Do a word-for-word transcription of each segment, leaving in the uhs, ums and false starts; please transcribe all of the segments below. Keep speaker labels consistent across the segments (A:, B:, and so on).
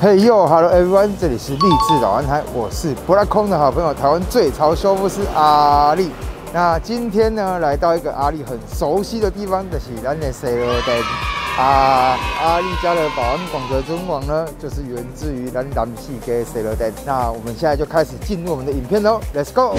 A: Hey yo, hello everyone， 这里是励志老安台，我是柏拉空的好朋友，台湾最潮修复师阿力。那今天呢，来到一个阿力很熟悉的地方，就是咱的西螺店。啊，阿力家的保安广泽尊王呢，就是源自于咱南市的西螺店。那我们现在就开始进入我们的影片喽 ，Let's go！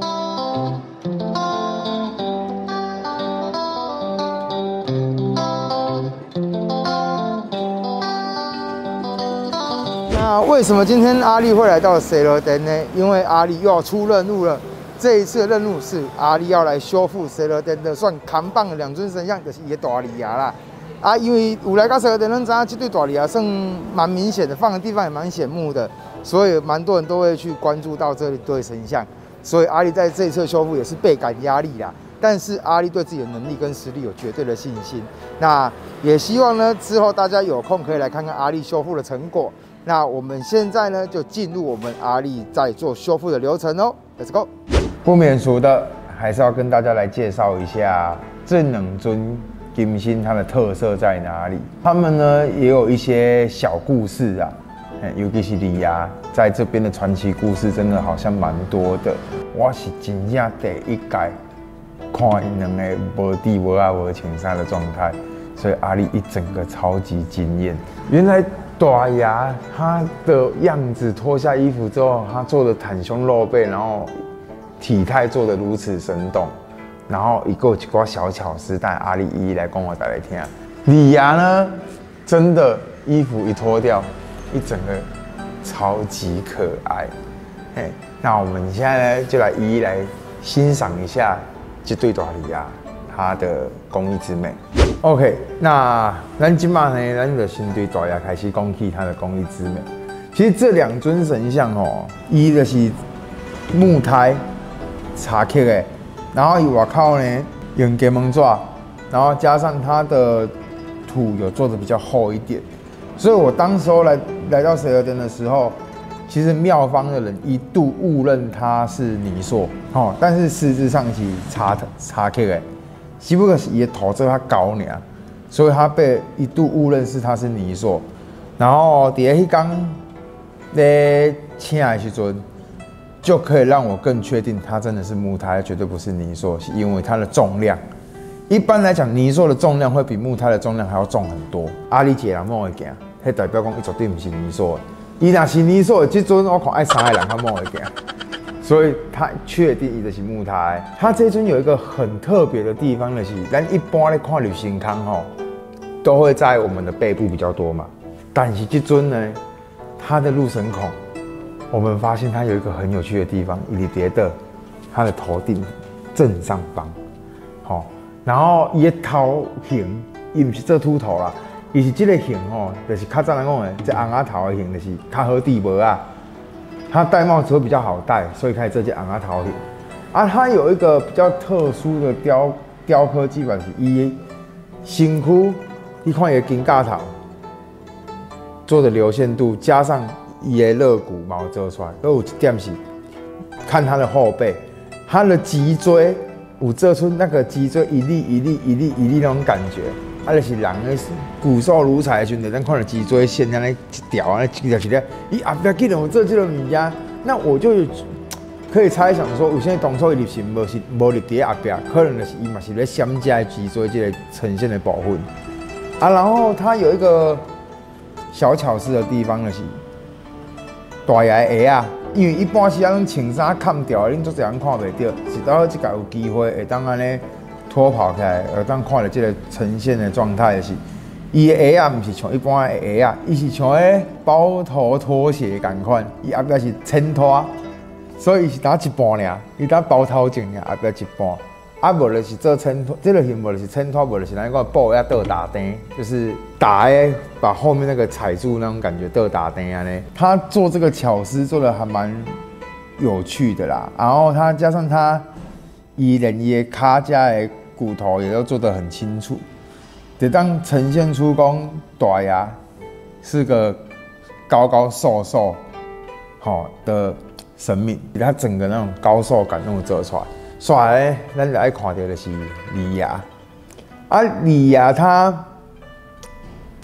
A: 那为什么今天阿力会来到西螺店呢？因为阿力又要出任务了。这一次的任务是阿力要来修复西螺店的算扛棒的两尊神像，就是伊的大利亚啦。啊，因为有来到西螺店，咱知道这对大利亚算蛮明显的，放的地方也蛮显目的，所以蛮多人都会去关注到这对神像。所以阿力在这一次修复也是倍感压力啦。但是阿力对自己的能力跟实力有绝对的信心。那也希望呢，之后大家有空可以来看看阿力修复的成果。那我们现在呢，就进入我们阿力在做修复的流程哦。Let's go！ 不免俗的，还是要跟大家来介绍一下这两尊金星它的特色在哪里。他们呢也有一些小故事啊，尤其是利亚在这边的传奇故事，真的好像蛮多的。我是真正第一届看因两个无地无啊无情杀的状态，所以阿力一整个超级惊艳。原来大牙他的样子脱下衣服之后，他做的袒胸露背，然后体态做得如此生动，然后一个一挂小巧思，但阿力一一来跟我带来听。李牙呢，真的衣服一脱掉，一整个超级可爱。嘿，那我们现在呢，就来一一来欣赏一下这对大李牙它的工艺之美。OK， 那咱今嘛呢，咱就先对大牙开始讲起它的工艺之美。其实这两尊神像哦，一就是木胎茶刻的，然后以外口呢用鸡毛纸，然后加上它的土有做的比较厚一点，所以我当时候来来到西螺店的时候，其实庙方的人一度误认它是泥塑，哦，但是实质上是茶茶刻的。只不过是伊的头做较高尔，所以他被一度误认是他是泥塑。然后伫迄天咧请的时阵，就可以让我更确定它真的是木胎，绝对不是泥塑，是因为它的重量。一般来讲，泥塑的重量会比木胎的重量还要重很多。阿力一个人摸会行，迄代表讲伊绝对不是泥塑的。伊若是泥塑的，这尊我看爱三个人他摸会行。所以他确定伊就是木胎。它这尊有一个很特别的地方的是，咱一般咧看旅行康吼，都会在我们的背部比较多嘛。但是这尊呢，它的入神孔，我们发现它有一个很有趣的地方，伊是伫的它的头顶正上方，吼，然后伊的头型，伊不是做秃头啦，伊是这个型吼，就是较早人讲的，这红仔头的型就是较好地无啊。它戴帽子会比较好戴，所以开始这件昂啊头型。啊，它有一个比较特殊的雕雕刻技法是伊身躯，你看伊的金架头做的流线度，加上伊的肋骨毛做出来，都有一点是看它的后背，它的脊椎有做出那个脊椎一粒一粒一粒一粒那种感觉。啊，就是人的骨瘦如柴的时阵，咱看到脊椎线安尼一条安尼一条一条，伊后壁竟然有做这种物件，那我就可以猜想说，有些当初伊是无是无立伫后壁，可能就是伊嘛是咧闪遮脊椎这个呈现的部分。啊，然后它有一个小巧思的地方就是大牙的鞋啊，因为一般时咱穿衫砍掉，恁做侪人看袂到，是到这个有机会会当安尼脱跑起来，而当看到这个呈现的状态是，伊的鞋啊，不是像一般的鞋啊，伊是像个包头拖鞋同款，伊后壁是衬拖，所以是打一半尔，伊打包头前尔，后壁一半，啊无就是做衬拖，这个型无就是衬拖，无就是咱讲布要倒打钉，就是打的把后面那个踩住那种感觉倒打钉啊呢。他做这个巧思做的还蛮有趣的啦，然后他加上他伊连伊的卡加的骨头也都做得很清楚，就当呈现出讲大牙是个高高瘦瘦好的神明，他整个那种高瘦感都有做出来。刷咧，咱就爱看到的是李牙，啊李牙他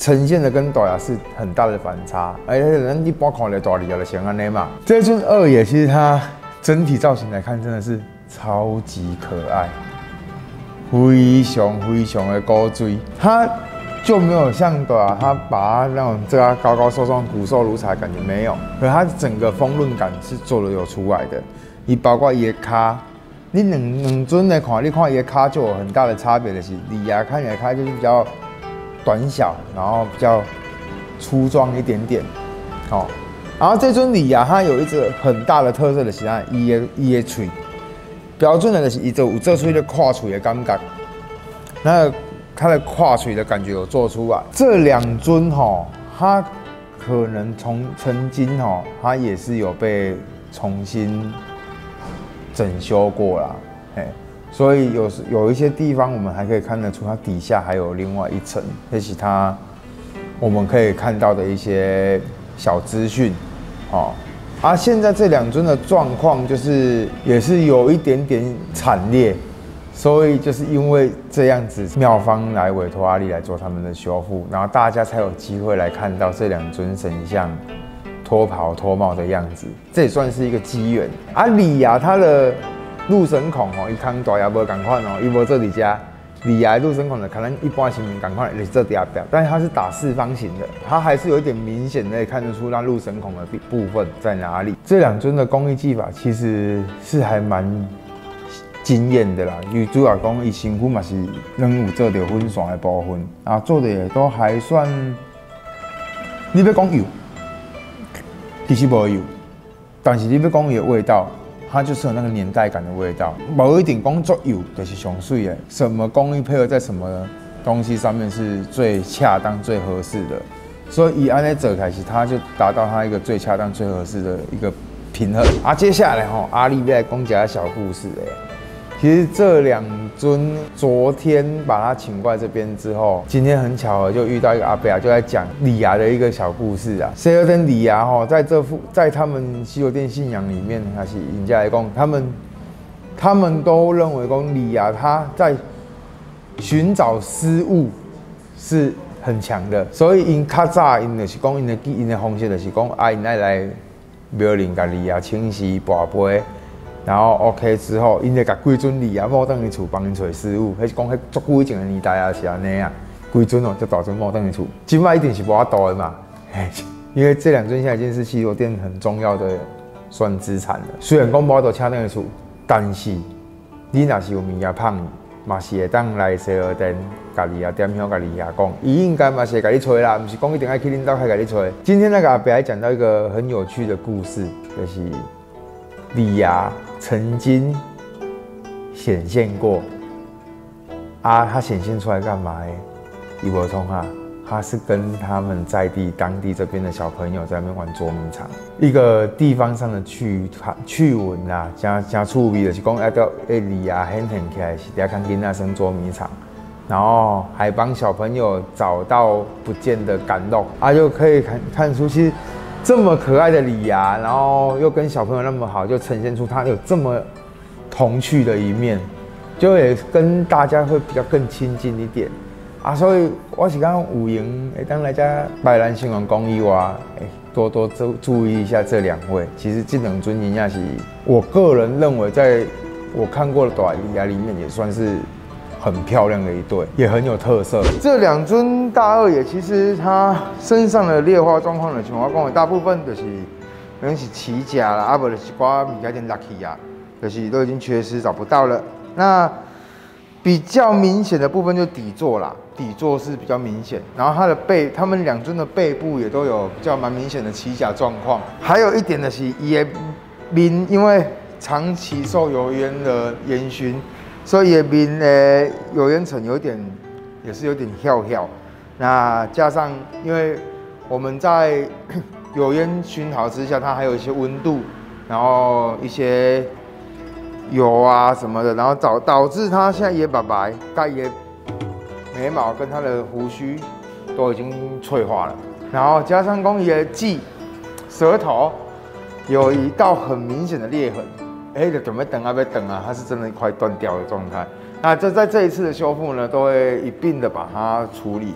A: 呈现的跟大牙是很大的反差。哎，人一般看的大牙就像安尼嘛。这尊二爷其实它整体造型来看真的是超级可爱，非常非常的古锥，它就没有像大牙它把它那种这个高高瘦瘦、骨瘦如柴的感觉没有，可它整个丰润感是做的有出来的。伊包括伊的脚。 你两两尊来看，你看伊的脚就有很大的差别的是，李牙看起来它就是比较短小，然后比较粗壮一点点，哦。然后这尊李牙它有一个很大的特色的是它伊的伊的嘴，标准的就是伊就有做出一个跨嘴的感觉，那它的跨嘴的感觉有做出来。这两尊吼，它可能从曾经吼，它也是有被重新。 整修过啦，哎，所以有时有一些地方我们还可以看得出，它底下还有另外一层，这是它我们可以看到的一些小资讯，哦。啊，现在这两尊的状况就是也是有一点点惨烈，所以就是因为这样子，庙方来委托阿力来做他们的修复，然后大家才有机会来看到这两尊神像。 脱袍脱帽的样子，这也算是一个机缘。啊，李牙他的鹿神孔哦，伊康大牙无同款哦，伊无做伫遮。李牙鹿神孔的可能一般形同款，是做嗲嗲，但是它是打四方形的，它还是有一点明显的看得出那鹿神孔的部分在哪里。这两尊的工艺技法其实是还蛮惊艳的啦，因为主要讲伊身躯嘛是能有做到粉线的部分，啊，做的也都还算，你要讲有。 其实无有，但是你要讲伊的味道，它就是有那个年代感的味道，无一定讲足油就是上水的。什么工艺配合在什么东西上面是最恰当、最合适的，所以以安尼做开始，它就达到它一个最恰当、最合适的一个平衡。啊，接下来吼，阿力要来讲一个小故事诶。 其实这两尊昨天把他请过来这边之后，今天很巧合就遇到一个阿伯啊，就在讲李牙的一个小故事啊。西螺店李牙哈，在这副在他们西螺店信仰里面，还是人家来讲，他们他们都认为讲李牙他在寻找失物是很强的，所以因较早因就是讲因的因的方式就是讲啊，因爱来庙里甲李牙清洗跋杯。 然后 OK 之后，因就甲规尊李啊摸等去厝帮因找失物，迄是讲迄足久以前的年代啊是安尼啊，规尊哦就大尊摸等去厝，今摆一定是无法度的嘛，因为这两尊现在已经是西螺店很重要的算资产了。虽然讲无法度请等去厝，但是你若是有物件胖，嘛是会当来西螺店，甲李啊点香甲李啊讲，伊应该嘛是会甲你找啦，不是讲一定要去恁兜开甲你找。今天那个阿伯还讲到一个很有趣的故事，就是。 李牙曾经显现过，啊，他显现出来干嘛？伊无冲啊，他是跟他们在地当地这边的小朋友在那边玩捉迷藏，一个地方上的趣趣闻啦，加加趣味就是讲，哎，到哎李牙显现起来是在看囡仔生捉迷藏，然后还帮小朋友找到不见的感动，啊，就可以看看出其实。 这么可爱的李牙，然后又跟小朋友那么好，就呈现出他有这么童趣的一面，就也跟大家会比较更亲近一点啊。所以我是讲有闲，会当来家拜兰新闻公益哇，哎，多多注注意一下这两位。其实这两尊人也是我个人认为，在我看过的大李牙里面，也算是。 很漂亮的一对，也很有特色。这两尊大二爷，其实他身上的劣化状况呢，像我讲的，大部分就是可能是起甲啦，啊不就是刮物件点落去啊，就是都已经缺失找不到了。那比较明显的部分就底座啦，底座是比较明显。然后它的背，他们两尊的背部也都有比较蛮明显的起甲状况。还有一点的是，也面因为长期受油烟的烟熏。 所以面的油烟层有点，也是有点翘翘。那加上，因为我们在油烟熏陶之下，它还有一些温度，然后一些油啊什么的，然后导导致它现在也白白，盖也眉毛跟它的胡须都已经脆化了。然后加上公爷的髻、舌头有一道很明显的裂痕。 哎，就准备等啊，要等啊，它是真的快断掉的状态。那这在这一次的修复呢，都会一并的把它处理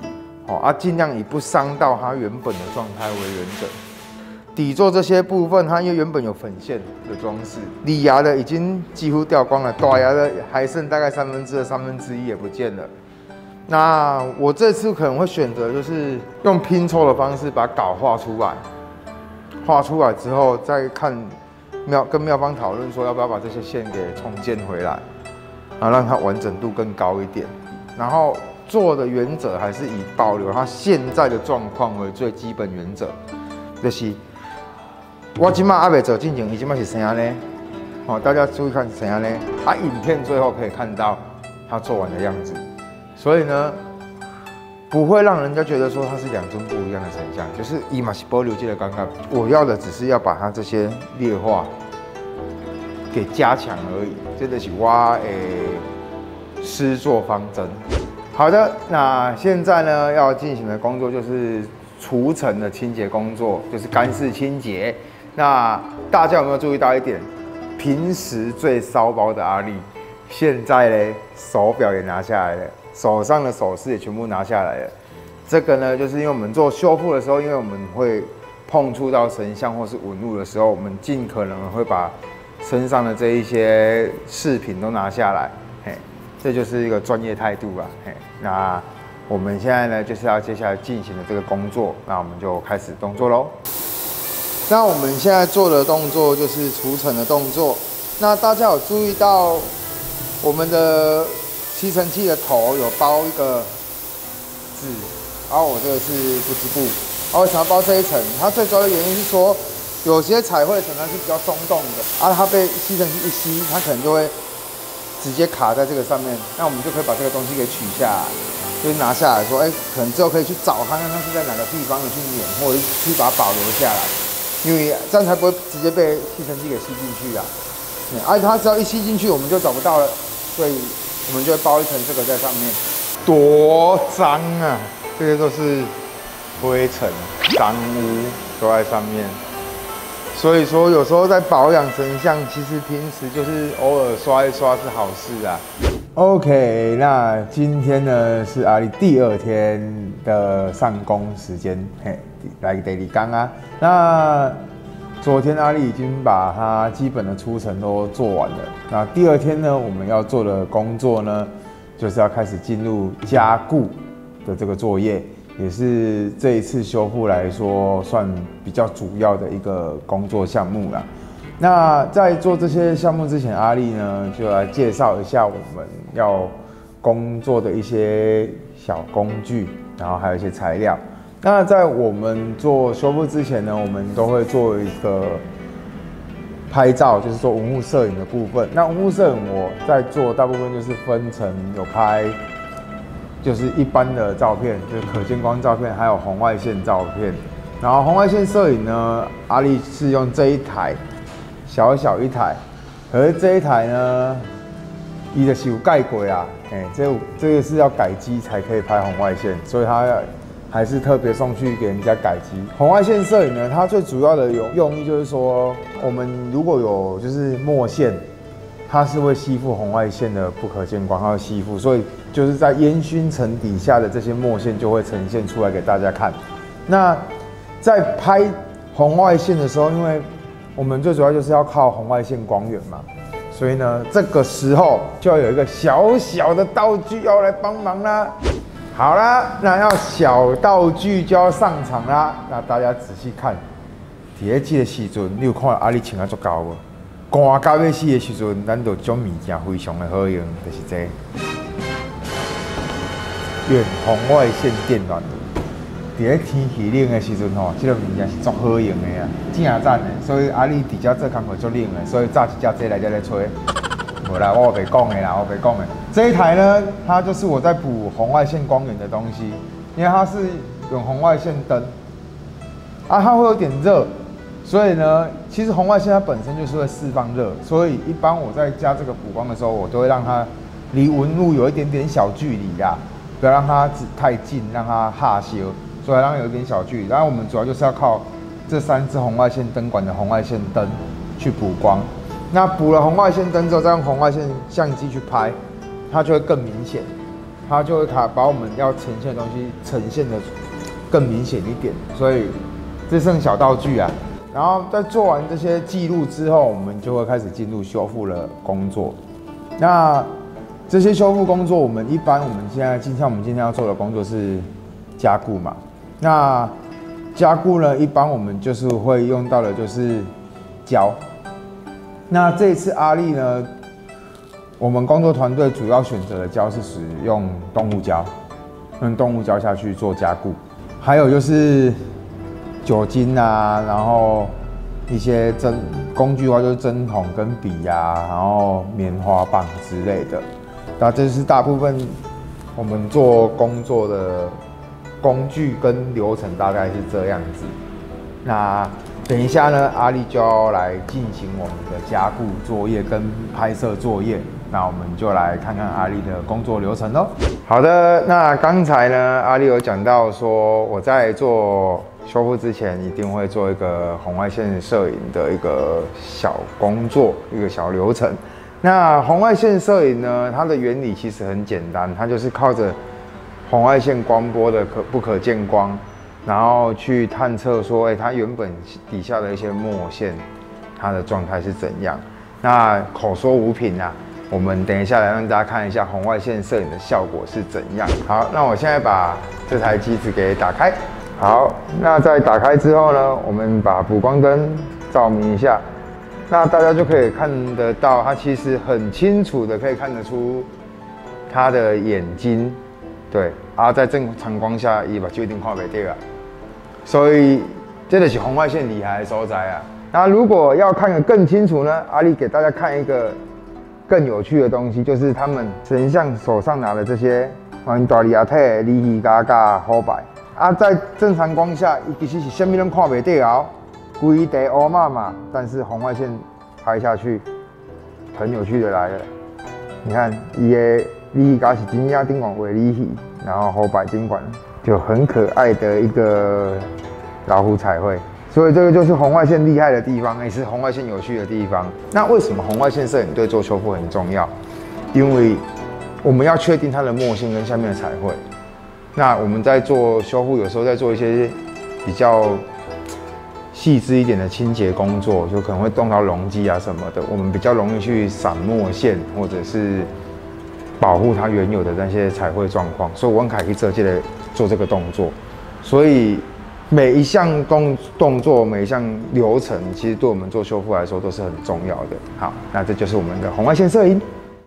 A: 哦啊，尽量以不伤到它原本的状态为原则。底座这些部分，它因为原本有粉线的装饰，里牙的已经几乎掉光了，大牙的还剩大概三分之二、三分之一也不见了。那我这次可能会选择就是用拼凑的方式把稿画出来，画出来之后再看妙跟妙方讨论说要不要把这些线给重建回来，然后让它完整度更高一点。然后做的原则还是以保留它现在的状况为最基本原则，就是。我今麦还未做进前，伊今麦是怎样呢？哦，大家注意看是怎样呢？啊，影片最后可以看到他做完的样子，所以呢，不会让人家觉得说它是两尊不一样的成像，就是伊嘛是保留这个感觉。我要的只是要把它这些劣化给加强而已，这就是我诶施作方针。好的，那现在呢要进行的工作就是除尘的清洁工作，就是干式清洁。那大家有没有注意到一点？平时最骚包的阿力，现在呢手表也拿下来了，手上的首饰也全部拿下来了。这个呢，就是因为我们做修复的时候，因为我们会碰触到神像或是纹路的时候，我们尽可能会把身上的这一些饰品都拿下来。嘿，这就是一个专业态度啊。嘿，那我们现在呢，就是要接下来进行的这个工作，那我们就开始动作喽。那我们现在做的动作就是除尘的动作。那大家有注意到我们的吸尘器的头有包一个纸，然后我这个是不织布。然后为什么要包这一层？它最主要的原因是说，有些彩绘层它是比较松动的，啊，它被吸尘器一吸，它可能就会直接卡在这个上面。那我们就可以把这个东西给取下来，就是拿下来说，哎、欸，可能之后可以去找它，看它是在哪个地方的去碾，或者去把它保留下来。因为这样才不会直接被吸尘器给吸进去啊！而且它只要一吸进去，我们就找不到了，所以我们就会包一层这个在上面。多脏啊！这些都是灰尘、脏污都在上面。所以说，有时候在保养神像，其实平时就是偶尔刷一刷是好事啊。OK， 那今天呢是阿力第二天的上工时间，嘿，来第二天啊。那昨天阿力已经把它基本的出程都做完了。那第二天呢，我们要做的工作呢，就是要开始进入加固的这个作业，也是这一次修复来说算比较主要的一个工作项目啦。那在做这些项目之前，阿力呢就来介绍一下我们要工作的一些小工具，然后还有一些材料。那在我们做修复之前呢，我们都会做一个拍照，就是做文物摄影的部分。那文物摄影我在做大部分就是分成有拍，就是一般的照片，就是可见光照片，还有红外线照片。然后红外线摄影呢，阿力是用这一台。小小一台，可是这一台呢，伊就是有改过啦，哎、欸，这这个是要改机才可以拍红外线，所以它还是特别送去给人家改机。红外线摄影呢，它最主要的用用意就是说，我们如果有就是墨线，它是会吸附红外线的不可见光，它会吸附，所以就是在烟熏层底下的这些墨线就会呈现出来给大家看。那在拍红外线的时候，因为我们最主要就是要靠红外线光源嘛，所以呢，这个时候就要有一个小小的道具要来帮忙啦。好啦，那要小道具就要上场啦。那大家仔细看，在这个时阵，你有看到阿力穿啊足够无？寒到要死的时阵，咱就种物件非常的好用，就是这远红外线电暖炉。在天气冷的时阵吼，这个物件是足好用的啊，正赞的。所以阿力伫遮做工课足冷的，所以炸一只这来这来吹。无啦，我袂讲的啦，我袂讲的。这一台呢，它就是我在补红外线光源的东西，因为它是用红外线灯，啊，它会有点热，所以呢，其实红外线它本身就是会释放热，所以一般我在加这个补光的时候，我都会让它离纹路有一点点小距离啦，不要让它太近，让它哈修。所以让它有一点小距离，然后我们主要就是要靠这三支红外线灯管的红外线灯去补光。那补了红外线灯之后，再用红外线相机去拍，它就会更明显。 它就会卡把我们要呈现的东西呈现的更明显一点。所以这剩小道具啊。然后在做完这些记录之后，我们就会开始进入修复的工作。那这些修复工作，我们一般我们现在，像我们今天要做的工作是加固嘛。那加固呢，一般我们就是会用到的就是胶。那这一次阿力呢，我们工作团队主要选择的胶是使用动物胶，用动物胶下去做加固。还有就是酒精啊，然后一些针工具的话就是针筒跟笔啊，然后棉花棒之类的。那这是大部分我们做工作的工具跟流程，大概是这样子。那等一下呢，阿力就要来进行我们的加固作业跟拍摄作业。那我们就来看看阿力的工作流程咯。好的，那刚才呢，阿力有讲到说，我在做修复之前，一定会做一个红外线摄影的一个小工作，一个小流程。那红外线摄影呢，它的原理其实很简单，它就是靠着红外线光波的可不可见光，然后去探测说，哎、欸，它原本底下的一些墨线，它的状态是怎样。那口说无凭啊。我们等一下来让大家看一下红外线摄影的效果是怎样。好，那我现在把这台机子给打开。好，那在打开之后呢，我们把补光灯照明一下，那大家就可以看得到，它其实很清楚的可以看得出它的眼睛。对，啊，在正常光下，伊目睭一定看不到啊。所以这就是红外线厉害的所在啊。那如果要看得更清楚呢，阿力给大家看一个更有趣的东西，就是他们神像手上拿的这些玩大利亚体、利利嘎嘎好白啊，在正常光下，伊其实是什么拢看不到哦，规地乌嘛嘛，但是红外线拍下去，很有趣的来了。你看，伊的利利嘎是真正顶管为利息，然后好白顶管就很可爱的一个老虎彩绘。所以这个就是红外线厉害的地方，也是红外线有趣的地方。那为什么红外线摄影对做修复很重要？因为我们要确定它的墨线跟下面的彩绘。那我们在做修复，有时候在做一些比较细致一点的清洁工作，就可能会动到溶剂啊什么的，我们比较容易去闪墨线，或者是保护它原有的那些彩绘状况。所以我很凯去这届的做这个动作，所以。每一项动动作，每一项流程，其实对我们做修复来说都是很重要的。好，那这就是我们的红外线摄影。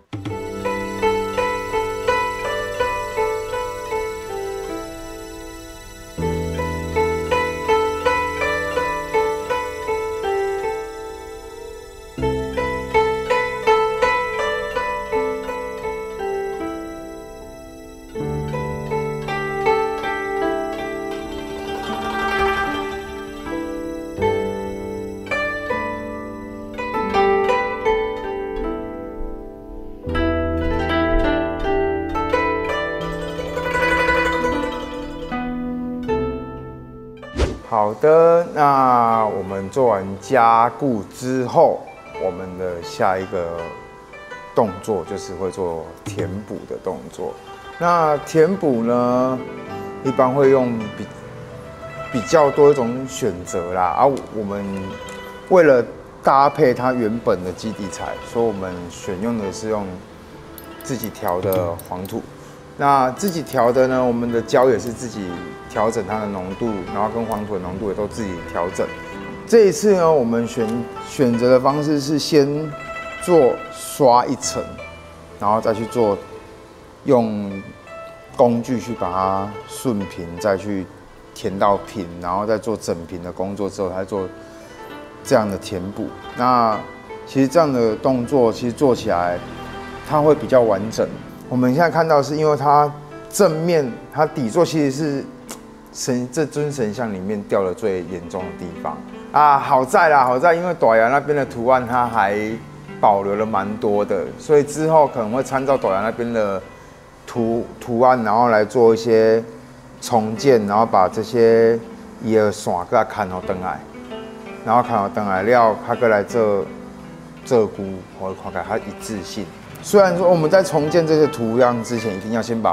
A: 好的，那我们做完加固之后，我们的下一个动作就是会做填补的动作。那填补呢，一般会用比比较多一种选择啦。而、啊、我们为了搭配它原本的基底材，所以我们选用的是用自己调的黄土。那自己调的呢，我们的胶也是自己调整它的浓度，然后跟黄土的浓度也都自己调整。这一次呢，我们选选择的方式是先做刷一层，然后再去做用工具去把它顺平，再去填到平，然后再做整平的工作之后，才做这样的填补。那其实这样的动作，其实做起来它会比较完整。我们现在看到是因为它正面它底座其实是神这尊神像里面掉的最严重的地方啊，好在啦，好在因为大牙那边的图案它还保留了蛮多的，所以之后可能会参照大牙那边的图图案，然后来做一些重建，然后把这些伊的线给它砍好登来，然后砍好登来了，它过来做做估，或者看起来它一致性。虽然说我们在重建这些图样之前，一定要先把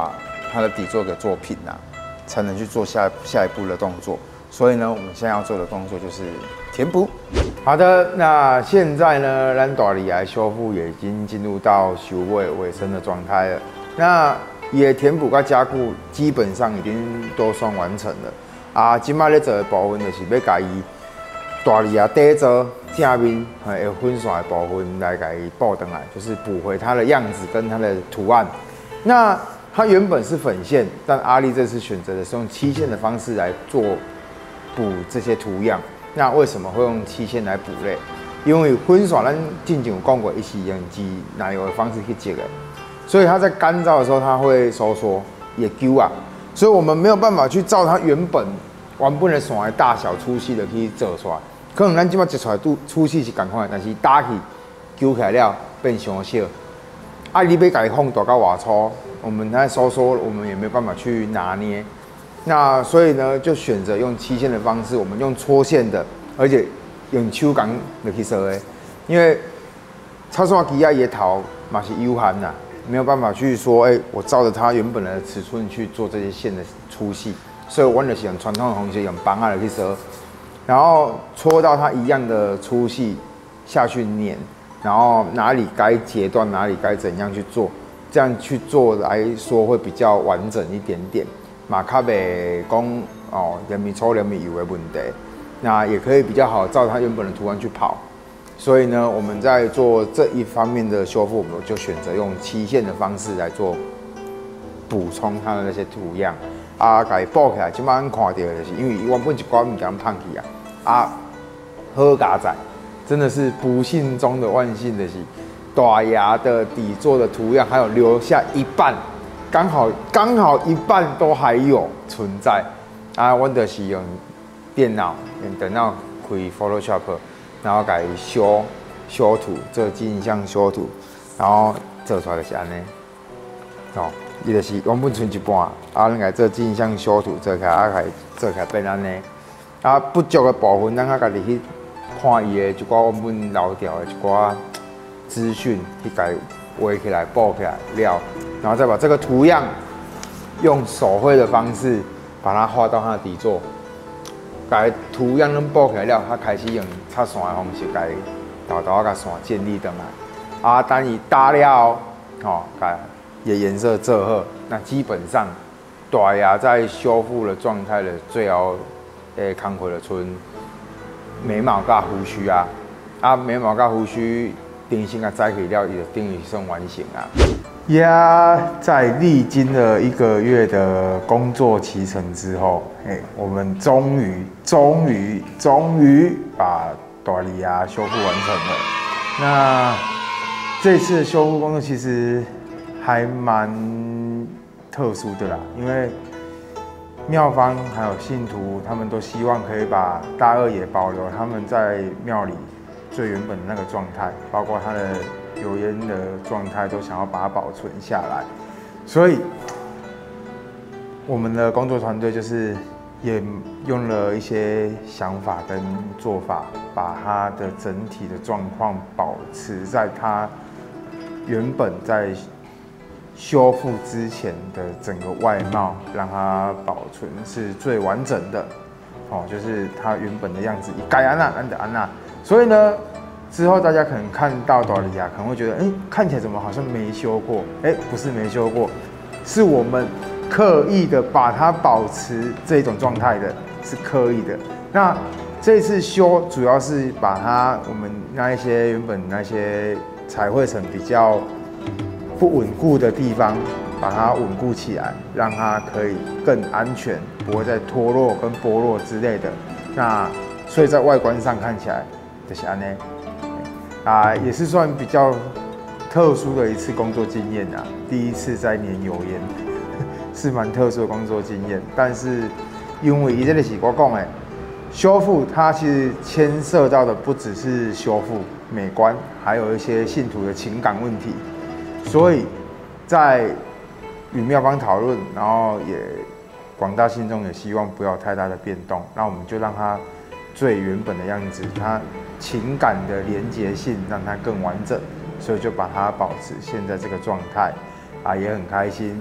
A: 它的底座给做平啊，才能去做下下一步的动作。所以呢，我们现在要做的动作就是填补。好的，那现在呢，咱大理癌修复也已经进入到收尾尾声的状态了。那也填补跟加固基本上已经都算完成了。啊，今麦咧做的部分就是要甲伊大理牙底座正面还有分线的部分来甲伊补回来，就是补回它的样子跟它的图案。那它原本是粉线，但阿力这次选择的是用漆线的方式来做补这些图样。那为什么会用漆线来补嘞？因为粉线咱之前有讲过，伊是用机奶油的方式去接的，所以它在干燥的时候它会收缩，也揪啊，所以我们没有办法去照它原本原本的线的大小粗细的去做出来。可能咱即摆一出来都粗细是同款，但是打起揪起来了变伤小。啊，你要甲伊放大到偌粗，我们在收缩，我们也没有办法去拿捏。那所以呢，就选择用漆线的方式，我们用搓线的，而且用手工就去做的，因为插线机啊，伊的头嘛是有限呐，没有办法去说，哎、欸，我照着它原本的尺寸去做这些线的粗细，所以我就是用传统的方式，用棒啊去做，然后搓到它一样的粗细下去碾，然后哪里该截断，哪里该怎样去做，这样去做来说会比较完整一点点。嘛，较袂讲哦，连米粗连米油的问题，那也可以比较好照它原本的图案去跑。所以呢，我们在做这一方面的修复，我们就选择用漆线的方式来做补充它的那些图样。啊，甲伊补起来，即摆咱看到的就是，因为原本一寡物件胖去啊，啊，好佳仔，真的是不幸中的万幸的是，大牙的底座的图样还有留下一半。刚好刚好一半都还有存在啊！我就是用电脑用电脑开 Photoshop， 然后改修修图，做镜像修图，然后做出来就是安尼。哦，伊就是原本剩一半，啊，咱改做镜像修图做起来，啊，改做起来变安尼。啊，不足的部分，咱啊家己去看伊的一寡原本留掉的一寡资讯，去改画起来、补起来了。然后再把这个图样用手绘的方式把它画到它的底座，把图样能补起来了，它开始用插线的方式，把豆豆甲线建立上来。啊，等伊打了，吼，把也颜色做好，那基本上大牙在修复的状态的最后，诶，康回了村眉毛甲胡须啊，啊，眉毛甲胡须定型啊摘起了，伊就等于算完成啊。也在历经了一个月的工作期程之后，哎，我们终于、终于、终于把大理牙修复完成了。那这次的修复工作其实还蛮特殊的啦，因为庙方还有信徒他们都希望可以把大二爷保留他们在庙里最原本的那个状态，包括他的油烟的状态都想要把它保存下来，所以我们的工作团队就是也用了一些想法跟做法，把它的整体的状况保持在它原本在修复之前的整个外貌，让它保存是最完整的哦，就是它原本的样子，该安那安的安那，所以呢。之后大家可能看到大理牙，可能会觉得，哎、欸，看起来怎么好像没修过？哎、欸，不是没修过，是我们刻意的把它保持这种状态的，是刻意的。那这次修主要是把它我们那一些原本那些彩绘层比较不稳固的地方，把它稳固起来，让它可以更安全，不会再脱落跟剥落之类的。那所以在外观上看起来就是安呢。啊，也是算比较特殊的一次工作经验啊，第一次在粘油烟，是蛮特殊的工作经验。但是因为这个是我讲的，修复它其实牵涉到的不只是修复美观，还有一些信徒的情感问题，所以在与庙方讨论，然后也广大信众也希望不要太大的变动，那我们就让它最原本的样子，它。情感的连结性让它更完整，所以就把它保持现在这个状态啊，也很开心。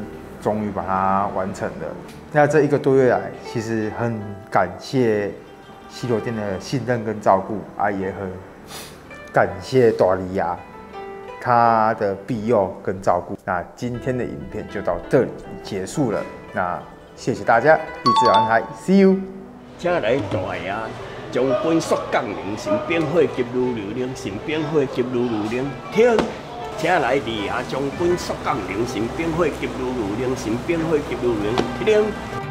A: 终于把它完成了。那这一个多月来，其实很感谢西罗店的信任跟照顾啊，也很感谢大利亚他的庇佑跟照顾。那今天的影片就到这里结束了。那谢谢大家，荔枝安台 ，See you。
B: 请来大爷，将本属降临，神变火急如流灵，神变火急如流灵，听。请来二爷，将本属降临，神变火急如流灵，神变火急如流灵，听。